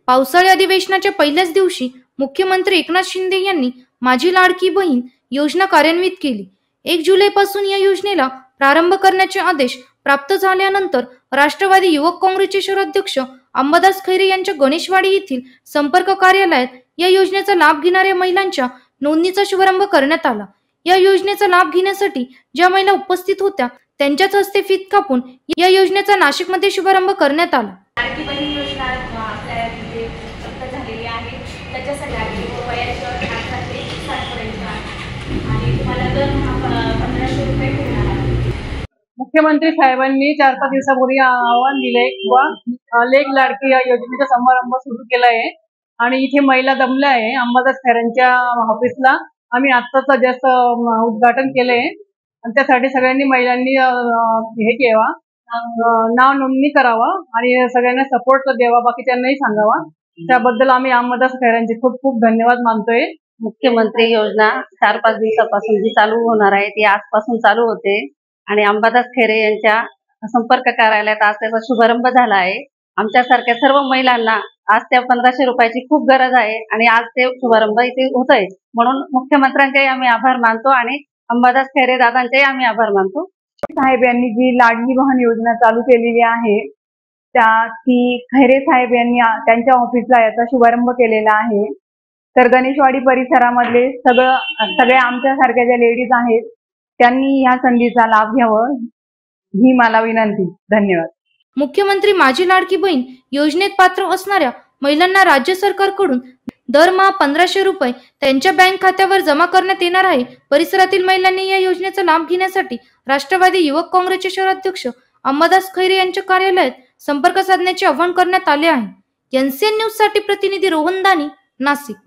पावसाळी अधिवेशनाच्या पहिल्याच दिवशी मुख्यमंत्री एकनाथ शिंदे यांनी माझी लाडकी बहीण योजना कार्यान्वित केली। 1 जुलैपासून या योजनेला प्रारंभ करण्याचे आदेश प्राप्त झाल्यानंतर राष्ट्रवादी युवक काँग्रेसचे शहराध्यक्ष अंबादास खैरे यांच्या गणेशवाडी येथील संपर्क कार्यालयात या योजनेचा लाभ घेणाऱ्या महिलांच्या नोंदणीचा शुभारंभ करण्यात आला। या योजनेचा लाभ घेण्यासाठी ज्या महिला उपस्थित होत्या त्यांच्याच हस्ते फीत कापून या योजनेचा नाशिकमध्ये शुभारंभ करण्यात आला। लाडकी बहीण योजना आपल्या इथे प्राप्त झालेली आहे। त्याच्यासाठी वयाच्या 18 ते 60 पर्यंत आणि तुम्हाला दरमहा 1500 रुपये मिळणार आहे। मुख्यमंत्री साहेबांनी 4-5 दिवसापूर्वी आवाहन दिले किंवा लेक लाडकी या योजनेचा समारंभ सुरू केला आहे आणि इथे महिला जमल्या आहे। अंबादास खैरेंच्या ऑफिसला आम्ही आत्ताच जस्ट उद्घाटन केले आणि त्यासाठी सगळ्यांनी महिलांनी हे केवा नाव नोंदणी करावं आणि सगळ्यांना सपोर्ट द्यावा, बाकीच्यांनाही सांगावा। त्याबद्दल आम्ही अंबादास खैरेंचे खूप खूप धन्यवाद मानतोय। मुख्यमंत्री योजना 4-5 दिवसापासून जी चालू होणार आहे ती आजपासून चालू होते आणि अंबादास खैरे यांच्या संपर्क कार्यालयात आज त्याचा शुभारंभ झाला आहे। आमच्यासारख्या सर्व महिलांना आज त्या 1500 रुपयाची खूप गरज आहे आणि आज ते शुभारंभ इथे होत आहे, म्हणून मुख्यमंत्र्यांचे आम्ही आभार मानतो आणि अंबादास खैरे दादांचे आम्ही आभार मानतो। साहेब यांनी जी लाडकी बहीण योजना चालू केलेली आहे ती खैरे साहेब यांनी त्यांच्या ऑफिसला याचा शुभारंभ केलेला आहे। तर गणेशवाडी परिसरामधले सगळे आमच्यासारख्या ज्या लेडीज आहेत त्यांनी या संधीचा लाभ घ्यावा ही मला विनंती। धन्यवाद। मुख्यमंत्री माझी लाडकी बहीण योजनेत पात्र असणाऱ्या महिलांना राज्य सरकारकडून दरमहा 1500 रुपये त्यांच्या बँक खात्यावर जमा करण्यात येणार आहे। परिसरातील महिलांनी या योजनेचा लाभ घेण्यासाठी राष्ट्रवादी युवक काँग्रेसचे शहराध्यक्ष अंबादास खैरे यांच्या कार्यालयात संपर्क साधण्याचे आवाहन करण्यात आले आहे। एनसीएन न्यूज साठी प्रतिनिधी रोहन दानी, नाशिक।